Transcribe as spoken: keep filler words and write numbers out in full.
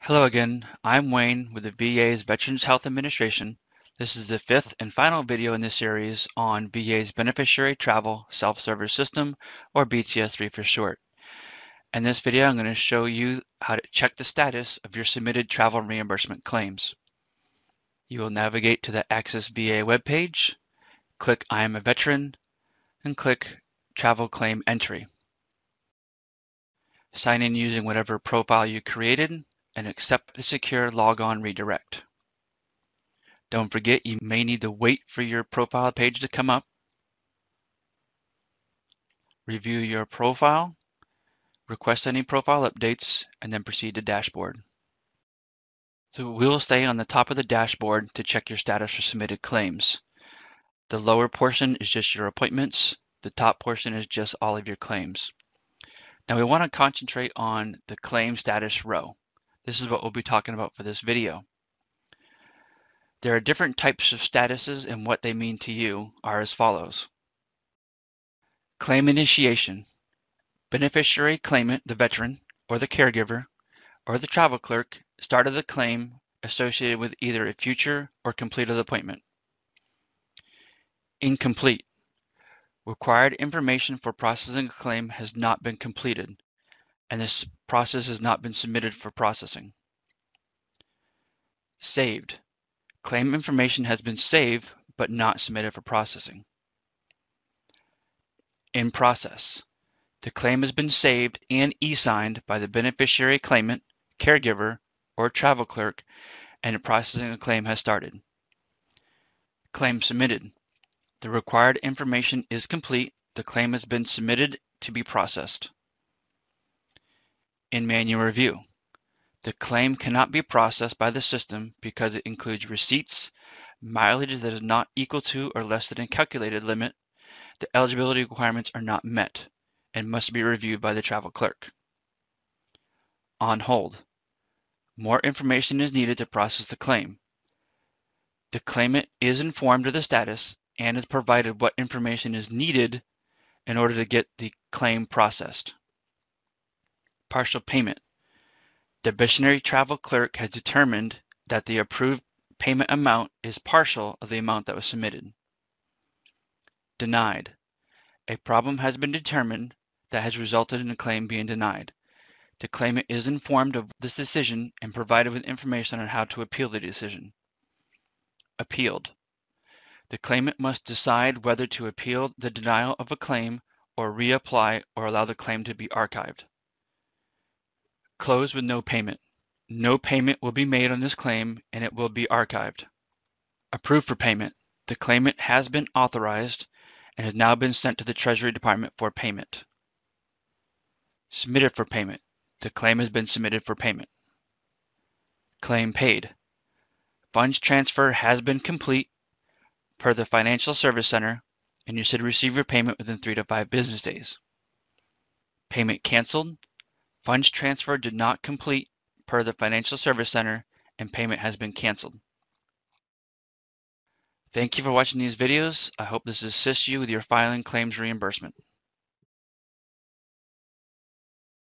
Hello again, I'm Wayne with the V A's Veterans Health Administration. This is the fifth and final video in this series on V A's Beneficiary Travel Self-Service System, or B T S S S for short. In this video, I'm going to show you how to check the status of your submitted travel reimbursement claims. You will navigate to the Access V A webpage, click I am a Veteran, and click Travel Claim Entry. Sign in using whatever profile you created and accept the secure logon redirect. Don't forget, you may need to wait for your profile page to come up. Review your profile, request any profile updates, and then proceed to dashboard. So we'll stay on the top of the dashboard to check your status for submitted claims. The lower portion is just your appointments. The top portion is just all of your claims. Now we want to concentrate on the claim status row. This is what we'll be talking about for this video. There are different types of statuses, and what they mean to you are as follows. Claim initiation. Beneficiary claimant, the veteran, or the caregiver, or the travel clerk started the claim associated with either a future or completed appointment. Incomplete. Required information for processing a claim has not been completed, and this process has not been submitted for processing. Saved. Claim information has been saved but not submitted for processing. In process. The claim has been saved and e-signed by the beneficiary claimant, caregiver, or travel clerk, and the processing of the claim has started. Claim submitted. The required information is complete. The claim has been submitted to be processed. In manual review. The claim cannot be processed by the system because it includes receipts, mileage that is not equal to or less than a calculated limit. The eligibility requirements are not met and must be reviewed by the travel clerk. On hold. More information is needed to process the claim. The claimant is informed of the status and is provided what information is needed in order to get the claim processed. Partial payment. The beneficiary travel clerk has determined that the approved payment amount is partial of the amount that was submitted. Denied. A problem has been determined that has resulted in a claim being denied. The claimant is informed of this decision and provided with information on how to appeal the decision. Appealed. The claimant must decide whether to appeal the denial of a claim or reapply or allow the claim to be archived. Close with no payment. No payment will be made on this claim and it will be archived. Approved for payment. The claimant has been authorized and has now been sent to the Treasury Department for payment. Submitted for payment. The claim has been submitted for payment. Claim paid. Funds transfer has been complete per the Financial Service Center, and you should receive your payment within three to five business days. Payment canceled. Funds transfer did not complete per the Financial Service Center, and payment has been canceled. Thank you for watching these videos. I hope this assists you with your filing claims reimbursement.